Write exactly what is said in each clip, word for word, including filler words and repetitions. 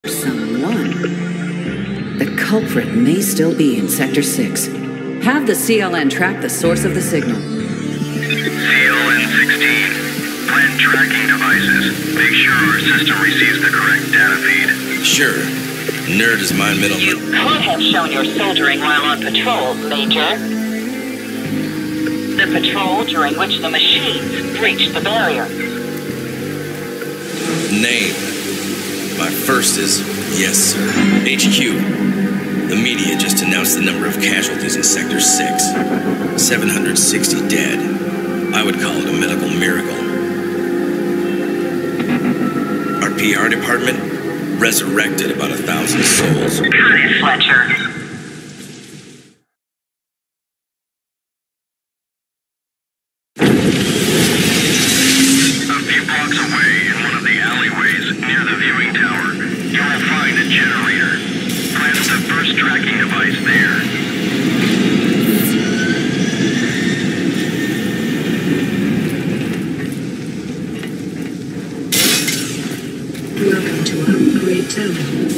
Someone. The culprit may still be in Sector six. Have the C L N track the source of the signal. C L N sixteen. Plant tracking devices. Make sure our system receives the correct data feed. Sure. Nerd is my middle name. You could have shown your soldering while on patrol, Major. The patrol during which the machines breached the barrier. Name. My first is, yes, sir. H Q. The media just announced the number of casualties in Sector six. seven hundred sixty dead. I would call it a medical miracle. Our P R department resurrected about a thousand souls. Cut it, Fletcher. A few blocks away, in one of the alleyways near the viewing tower, you will find a generator. Plant the first tracking device there. Welcome to Upgrade Tower.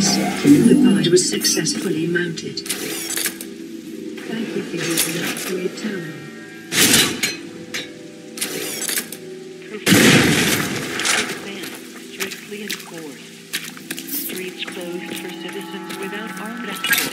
success. The pod was successfully mounted. Thank you for using Upgrade Terminal. Strictly enforced. Streets closed for citizens without armed escort.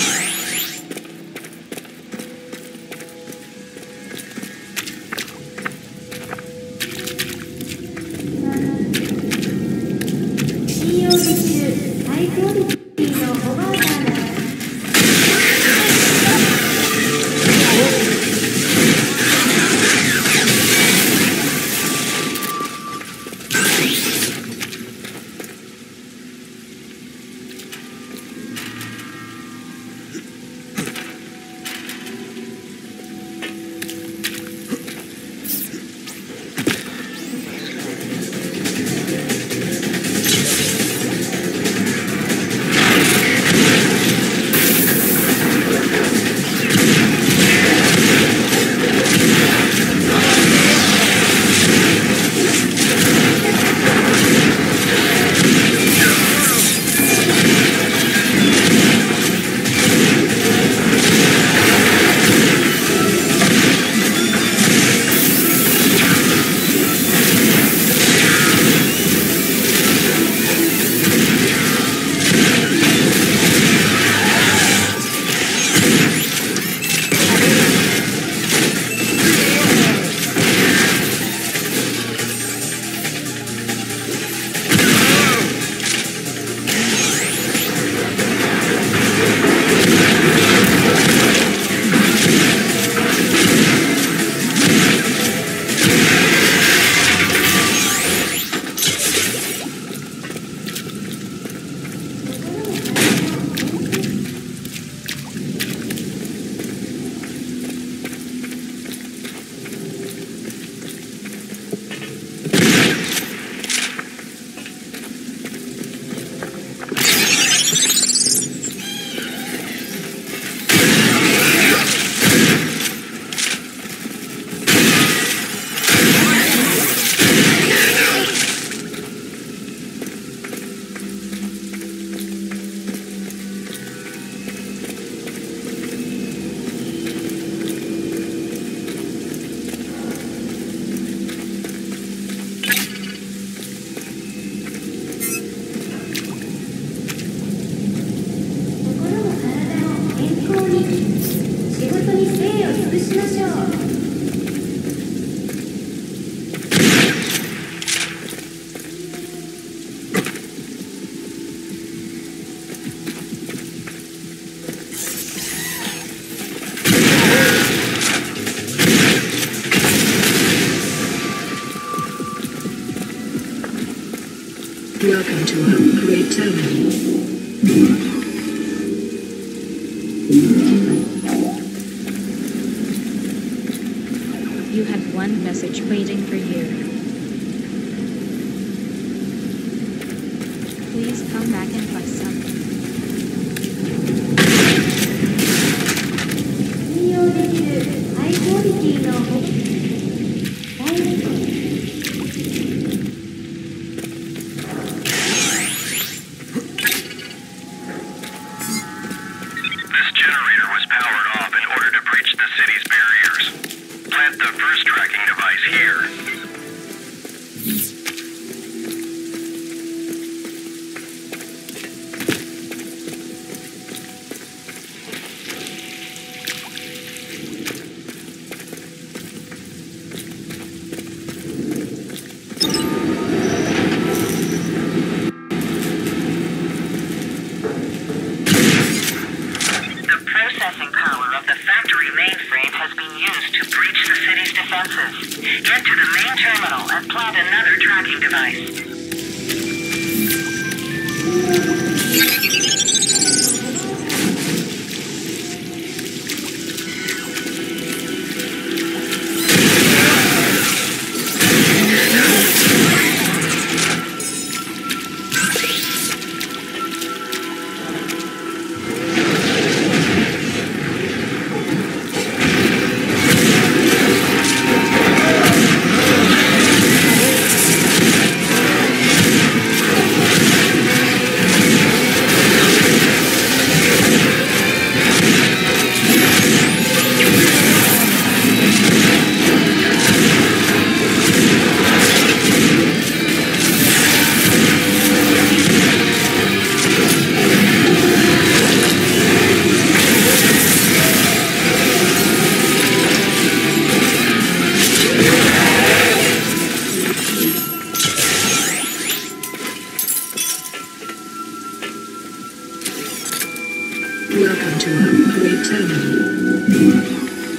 Welcome to Upgrade Terminal. You had one message waiting for you. Please come back and buy something. This generator was powered off in order to breach the city's barriers. Plant the first tracking device here. Processing power of the factory mainframe has been used to breach the city's defenses. Get to the main terminal and plant another tracking device. terminal.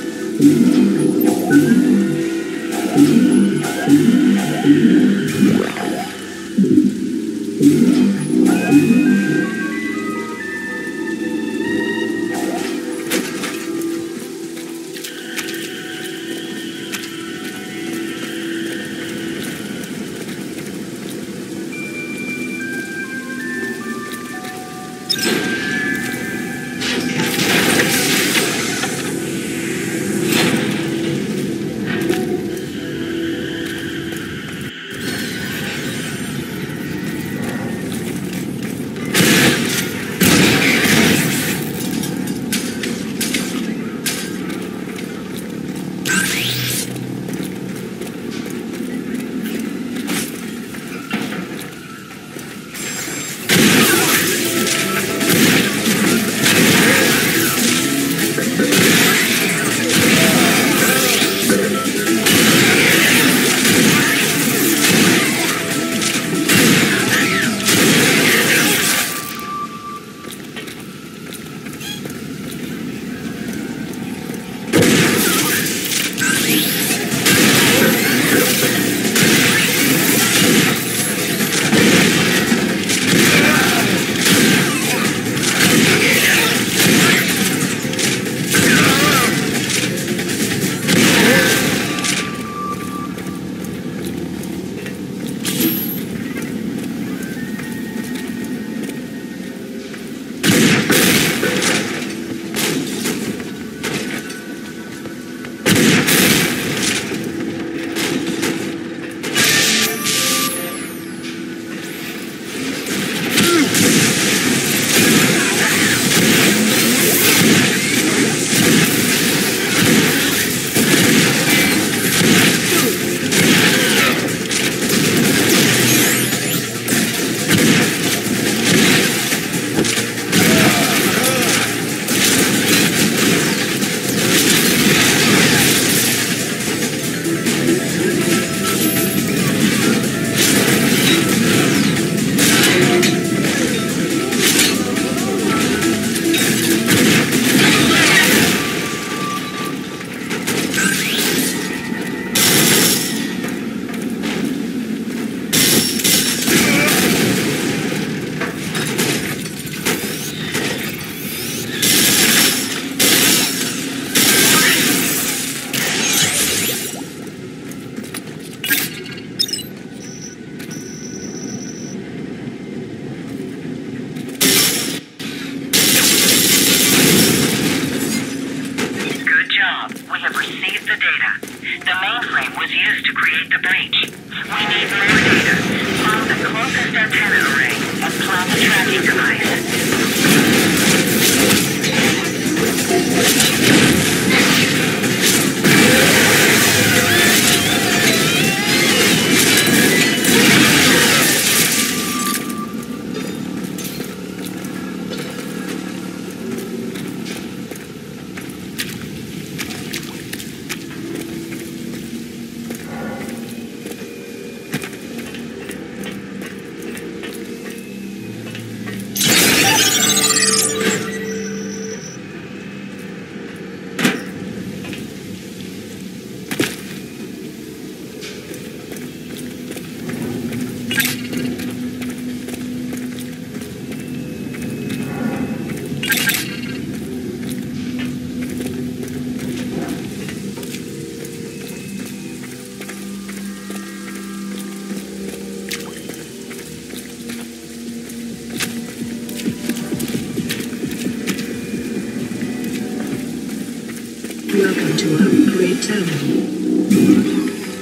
Welcome to Upgrade Terminal.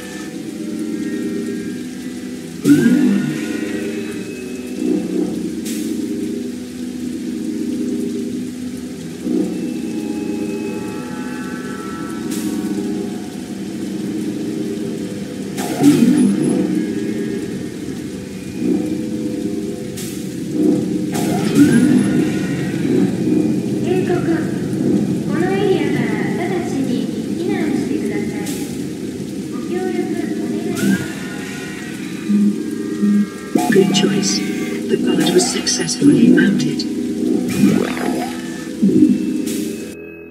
Good choice. The pod was successfully mounted.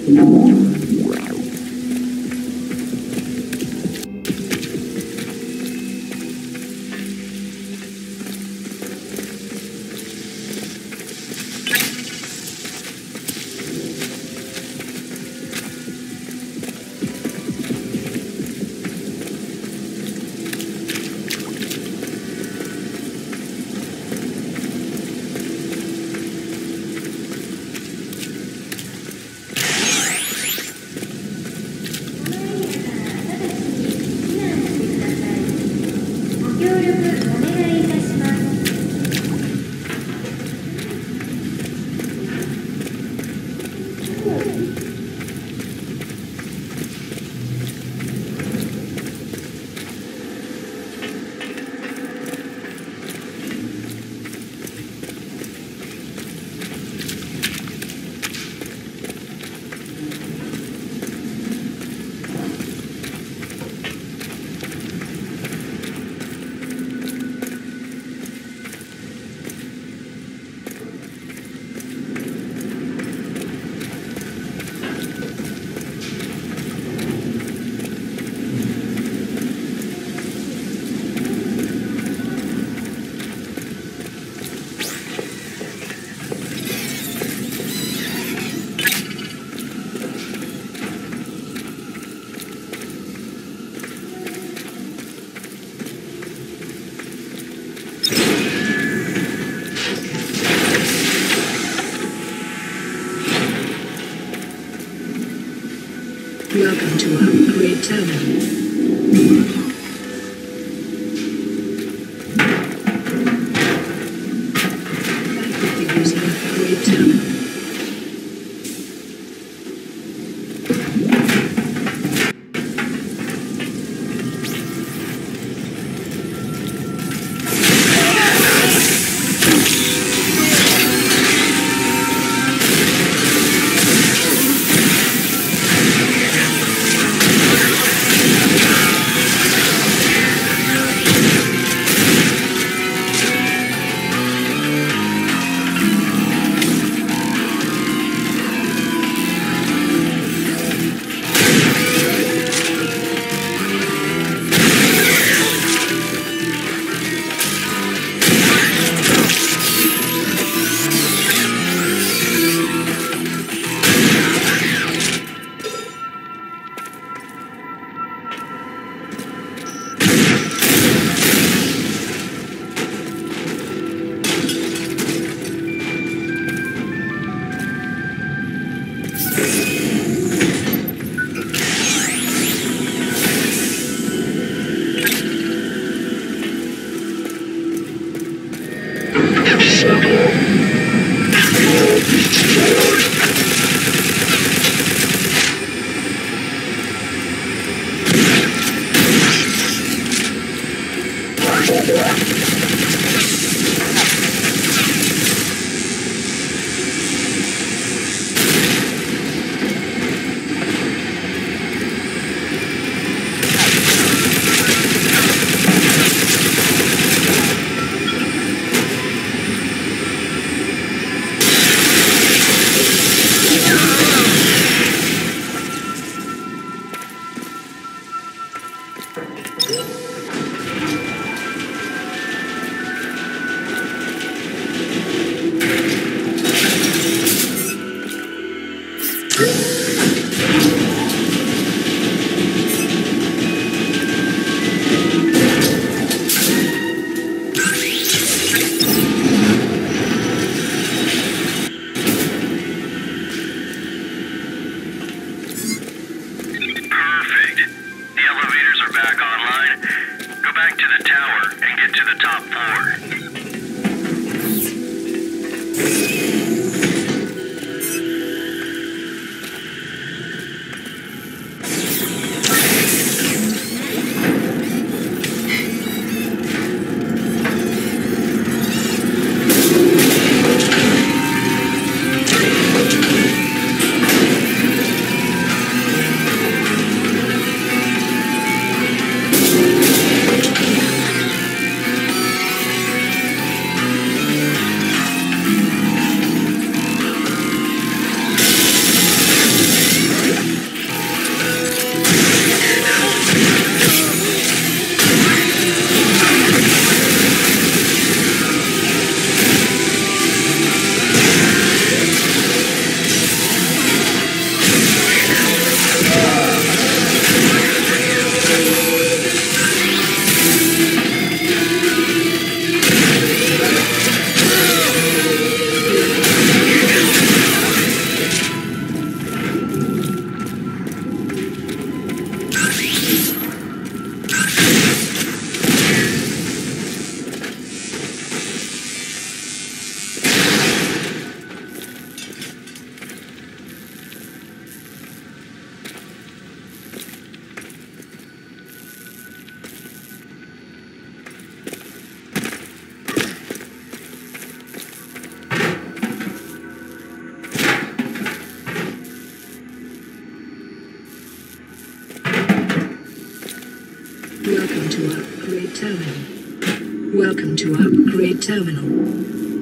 Welcome to Upgrade Terminal. Thank you for using Upgrade Terminal. to Upgrade Terminal. Welcome to Upgrade Terminal.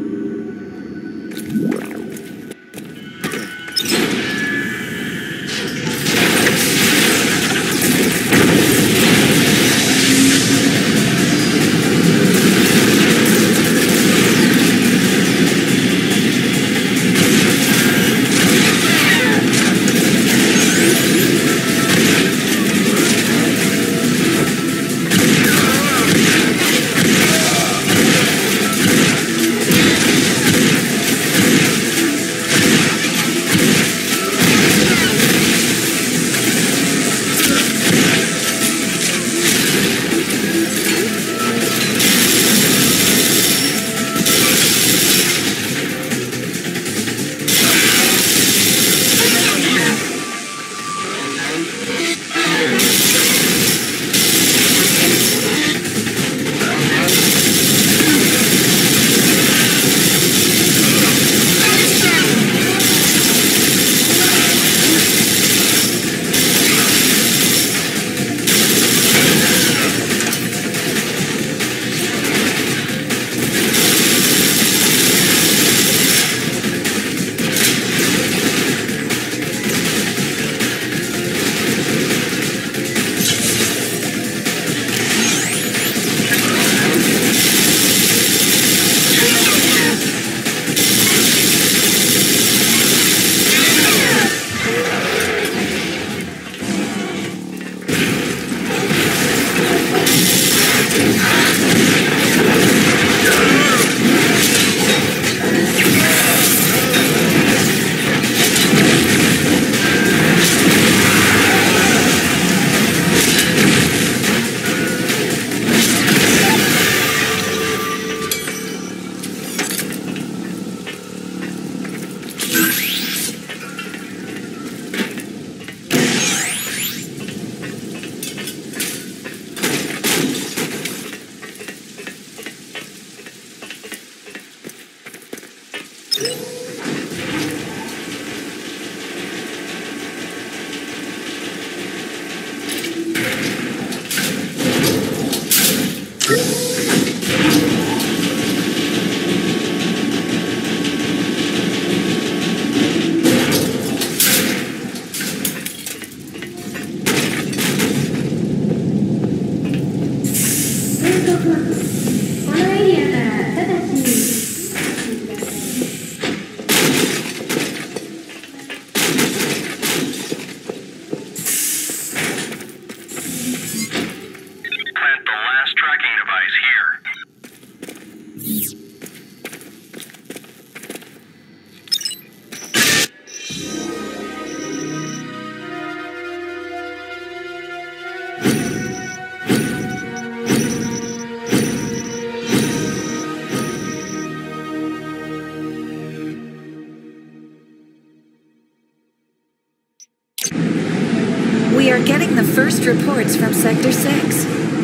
We are getting the first reports from Sector six.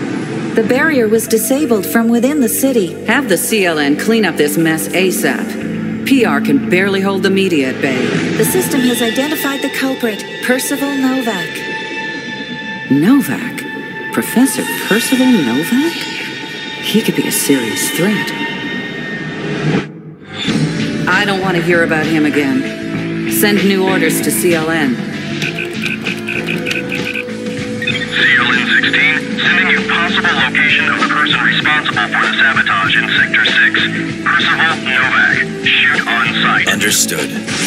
The barrier was disabled from within the city. Have the C L N clean up this mess ASAP. P R can barely hold the media at bay. The system has identified the culprit, Percival Novak. Novak? Professor Percival Novak? He could be a serious threat. I don't want to hear about him again. Send new orders to C L N. C L N sixteen, sending you possible location of the person responsible for the sabotage in Sector six. Percival Novak. Shoot on sight. Understood.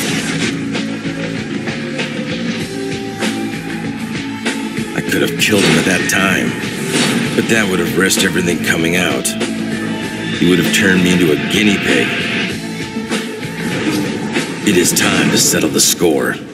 I could have killed him at that time, but that would have risked everything coming out. He would have turned me into a guinea pig. It is time to settle the score.